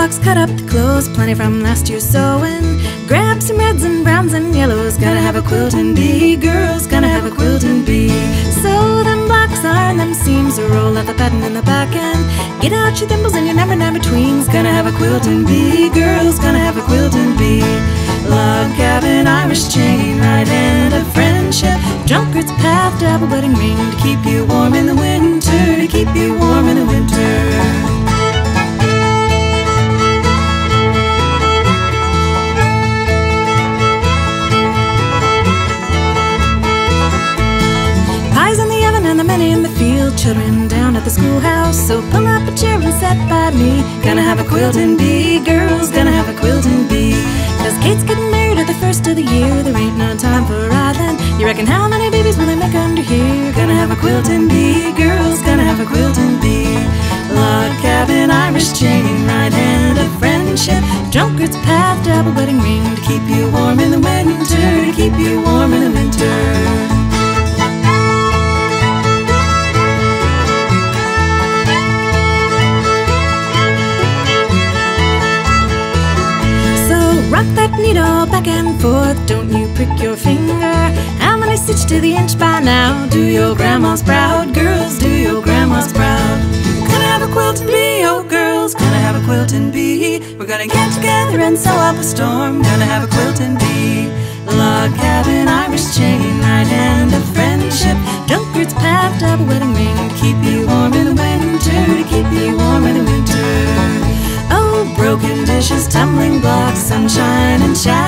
box, cut up the clothes, plenty from last year's sewing. Grab some reds and browns and yellows, gonna have a quilting bee. Girls, gonna have a quilting bee. Sew them blocks, iron them seams, roll out the pattern in the back end. Get out your thimbles and your number 9 betweens, gonna have a quilting bee. Girls, gonna have a quilting bee. Log cabin, Irish chain, right hand of friendship. Drunkard's path, double wedding ring, to keep you warm in the winter, to keep you warm in the winter. In the field, children down at the schoolhouse, so pull up a chair and sit by me. Gonna have a quilting bee, girls, gonna have a quilting bee. 'Cause Kate's getting married at the first of the year, there ain't no time for idling. You reckon how many babies will they make under here? Gonna have a quilting bee, girls, gonna have a quilting bee. Log cabin, Irish chain, right hand of friendship. Drunkard's path, double wedding ring, to keep you warm in the winter, to keep you warm in the winter. Rock that needle back and forth, don't you prick your finger. How many stitched to the inch by now? Do your grandmas proud, girls, do your grandmas proud. Gonna have a quilting bee, oh girls, gonna have a quilting bee. We're gonna get together and sew up a storm, gonna have a quilting bee. Log cabin, Irish chain, right hand of friendship. Drunkard's path, double wedding ring, to keep you warm in the winter, to keep you warm in the winter. Broken dishes, tumbling blocks, sunshine and shadow.